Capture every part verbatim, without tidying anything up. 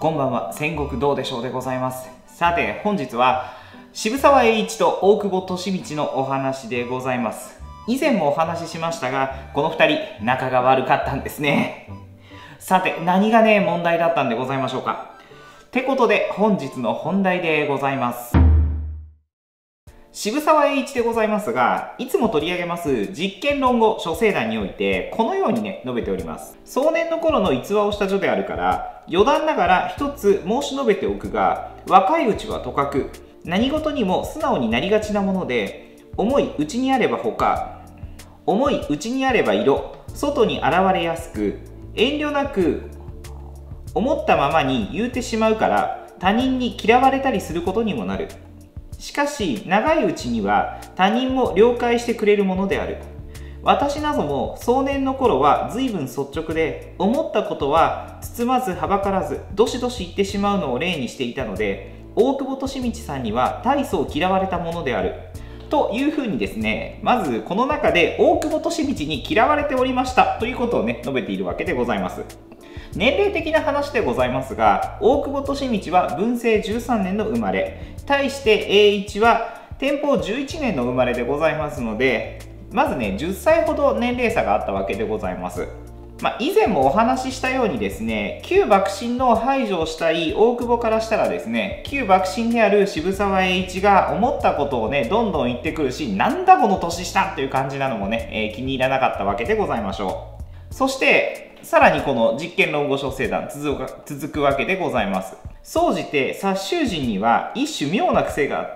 こんばんは、戦国どうでしょうでございます。さて、本日は渋沢栄一と大久保利通のお話でございます。以前もお話ししましたが、このふたり仲が悪かったんですね。さて、何がね問題だったんでございましょうか。ってことで本日の本題でございます。渋沢栄一でございますが、いつも取り上げます実験論語諸生談においてこのようにね述べております。壮年の頃の逸話をした序であるから余談ながら一つ申し述べておくが、若いうちはとかく何事にも素直になりがちなもので、思いうちにあれば他、思いうちにあれば色、外に現れやすく、遠慮なく思ったままに言うてしまうから他人に嫌われたりすることにもなる。しかし長いうちには他人も了解してくれるものである。私なども壮年の頃は随分率直で、思ったことは包まずはばからずどしどし言ってしまうのを例にしていたので、大久保利通さんには大層嫌われたものであるというふうにですね、まずこの中で大久保利通に嫌われておりましたということをね述べているわけでございます。年齢的な話でございますが、大久保利通は文政じゅうさんねんの生まれ、対して栄一は天保じゅういちねんの生まれでございますので、まずねじゅっさいほど年齢差があったわけでございます。まあ、以前もお話ししたようにですね、旧幕臣の排除をしたい大久保からしたらですね、旧幕臣である渋沢栄一が思ったことをねどんどん言ってくるし、なんだこの年下っていう感じなのもね、えー、気に入らなかったわけでございましょう。そしてさらにこの実験論語諸生談続くわけでございます。総じて殺囚人には一種妙な癖があって、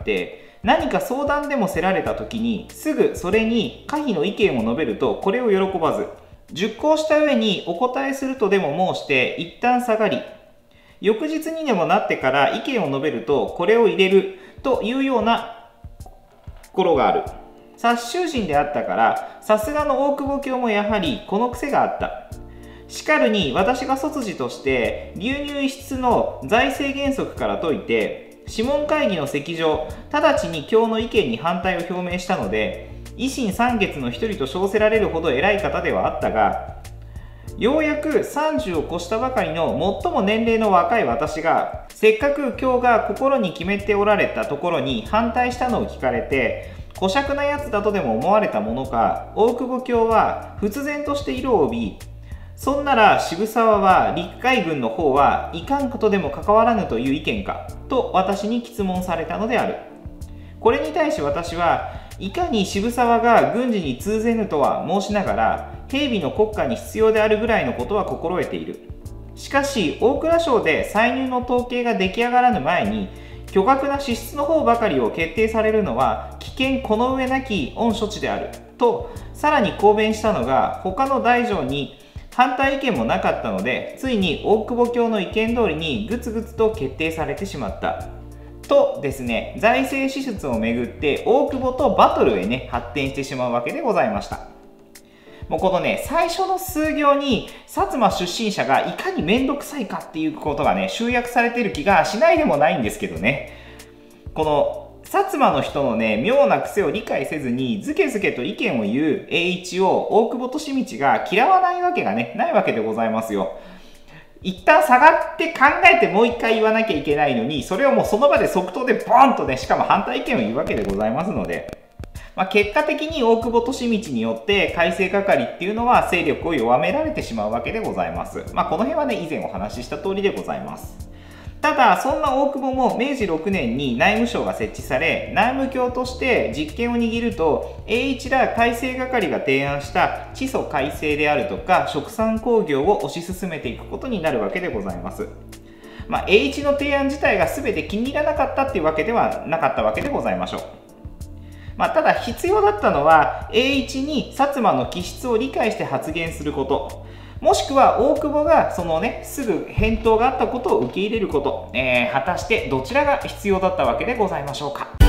何か相談でもせられた時にすぐそれに可否の意見を述べるとこれを喜ばず、熟考した上にお答えするとでも申して一旦下がり、翌日にでもなってから意見を述べるとこれを入れるというような心がある。殺囚人であったから、さすがの大久保卿もやはりこの癖があった。しかるに私が卒事として流入輸出の財政原則から説いて、諮問会議の席上直ちに卿の意見に反対を表明したので、維新三月の一人と称せられるほど偉い方ではあったが、ようやくさんじゅうを越したばかりの最も年齢の若い私が、せっかく卿が心に決めておられたところに反対したのを聞かれて、小酌なやつだとでも思われたものか、大久保卿は忽然として色を帯び、そんなら渋沢は陸海軍の方はいかんことでも関わらぬという意見かと私に詰問されたのである。これに対し私はいかに渋沢が軍事に通ぜぬとは申しながら、兵備の国家に必要であるぐらいのことは心得ている。しかし大蔵省で歳入の統計が出来上がらぬ前に巨額な支出の方ばかりを決定されるのは危険この上なき御処置であるとさらに抗弁したのが、他の大臣に反対意見もなかったので、ついに大久保卿の意見通りにぐつぐつと決定されてしまったとですね、財政支出をめぐって大久保とバトルへね発展してしまうわけでございました。もうこのね最初の数行に薩摩出身者がいかに面倒くさいかっていうことがね集約されている気がしないでもないんですけどね、この薩摩の人のね妙な癖を理解せずにずけずけと意見を言う栄一を大久保利通が嫌わないわけがねないわけでございますよ。一旦下がって考えてもう一回言わなきゃいけないのに、それをもうその場で即答でボーンとね、しかも反対意見を言うわけでございますので、まあ、結果的に大久保利通によって改正係っていうのは勢力を弱められてしまうわけでございます。まあ、この辺はね以前お話しした通りでございます。ただそんな大久保もめいじろくねんに内務省が設置され、内務卿として実権を握ると、栄一ら改正係が提案した地租改正であるとか殖産興業を推し進めていくことになるわけでございます。まあ、栄一の提案自体が全て気に入らなかったっていうわけではなかったわけでございましょう。まあ、ただ必要だったのは栄一に薩摩の気質を理解して発言すること、もしくは大久保がそのねすぐ返答があったことを受け入れること、えー、果たしてどちらが必要だったわけでございましょうか。